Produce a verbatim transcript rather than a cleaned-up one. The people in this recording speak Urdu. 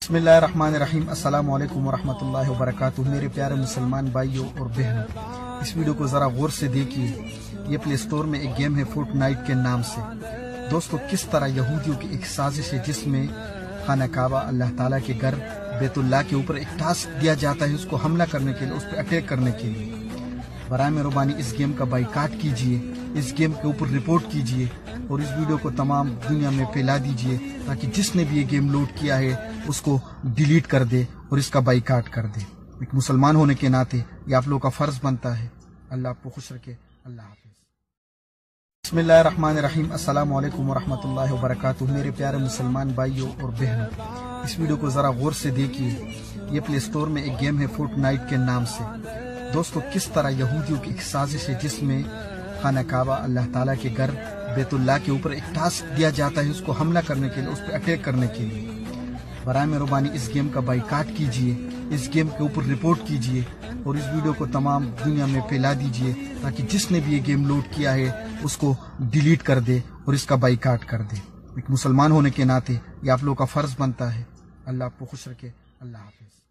بسم اللہ الرحمن الرحیم۔ السلام علیکم ورحمۃ اللہ وبرکاتہ۔ میرے پیارے مسلمان بھائیوں اور بہنوں، اس ویڈیو کو ذرا غور سے دیکھیے۔ یہ پلے سٹور میں ایک گیم ہے فورٹ نائٹ کے نام سے۔ دوستو، کس طرح یہودیوں کی ایک سازش ہے جس میں خانہ کعبہ، اللہ تعالیٰ کے گھر بیت اللہ کے اوپر ایک ٹاسک دیا جاتا ہے اس کو حملہ کرنے کے لیے، اس پہ اٹیک کرنے کے لیے۔ برائے مہربانی اس گیم کا بائیکاٹ کیجئے، اس گیم کے اوپر رپورٹ کیجئے اور اس ویڈیو کو تمام دنیا میں پھیلا دیجئے تاکہ جس نے بھی یہ گیم لوڈ کیا ہے اس کو ڈیلیٹ کر دے اور اس کا بائیکاٹ کر دے۔ ایک مسلمان ہونے کے ناطے یہ آپ لوگوں کا فرض بنتا ہے۔ اللہ آپ کو خوش رکھے۔ اللہ حافظ۔ بسم اللہ الرحمن الرحیم۔ السلام علیکم ورحمۃ اللہ وبرکاتہ۔ میرے پیارے مسلمان بھائیوں اور بہنوں، اس ویڈیو کو ذرا غور سے دیکھیے۔ یہ پلے سٹور میں ایک گیم ہے فورٹ نائٹ کے نام سے۔ دوستو، کس طرح یہودیوں کی ایک سازش ہے جس میں خانہ کعبہ، اللہ تعالیٰ کے گھر بیت اللہ کے اوپر ایک ٹاسک دیا جاتا ہے اس کو حملہ کرنے کے لیے، اس پہ اٹیک کرنے کے لیے۔ برائے مہربانی اس گیم کا بائیکاٹ کیجئے، اس گیم کے اوپر رپورٹ کیجئے اور اس ویڈیو کو تمام دنیا میں پھیلا دیجئے تاکہ جس نے بھی یہ گیم لوڈ کیا ہے اس کو ڈیلیٹ کر دے اور اس کا بائیکاٹ کر دے۔ ایک مسلمان ہونے کے ناطے یہ آپ لوگوں کا فرض بنتا ہے۔ اللہ آپ کو خوش رکھے۔ اللہ حافظ۔